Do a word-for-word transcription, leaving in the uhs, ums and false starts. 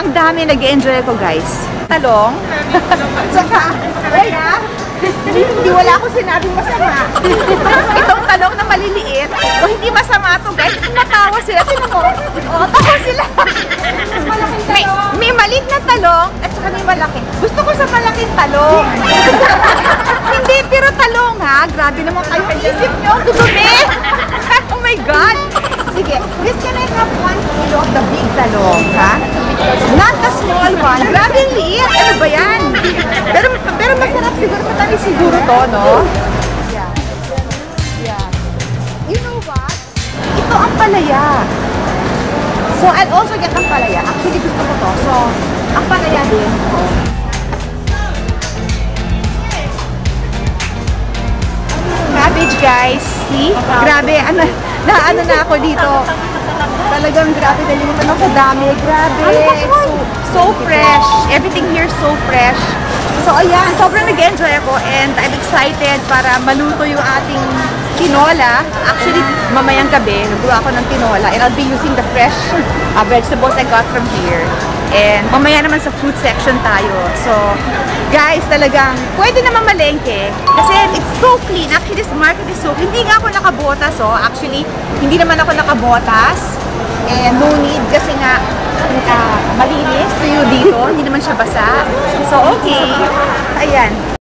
ang dami nag-enjoy ko, guys. Talong. Tsaka, kaya, hindi wala akong sinabing masama. Itong talong na maliliit, o hindi masama to, guys. Natawa sila. Sino mo? O, tawa sila. May, may maliit na talong, at saka may malaki. Gusto ko sa malaking talong. Hindi, pero talong ha. Grabe naman kayo. Isip nyo, dudumi. Oh my God. Sige, this can I have one kilo of the big talong, ha? Not the small one. Grabe yung liit. Ano ba yan? Pero, pero masarap siguro. Matamis siguro to, no? Yeah. Yeah. You know what? Ito ang palaya. So, I'll also get ang palaya. Actually, gusto ko to. So, ang palaya din. Oh. Cabbage, guys. See? Grabe. Ano, na ano na ako dito. Talagang grabe. Nalimutan ako sa dami. Grabe. So, so fresh. Everything here is so fresh. So, ayan. Sobrang nag-enjoy ako and I'm excited para maluto yung ating tinola. Actually, mamayang gabi, nagawa ako ng tinola and I'll be using the fresh uh, vegetables I got from here. And mamaya naman sa fruit section tayo. So, guys, talagang pwede naman malengke kasi it's so clean. Actually, this market is so clean. Hindi nga ako nakabotas, oh. Actually, hindi naman ako nakabotas. And no need kasi nga uh, malinis tuyo dito. Hindi naman siya basa. So, okay. Ayan.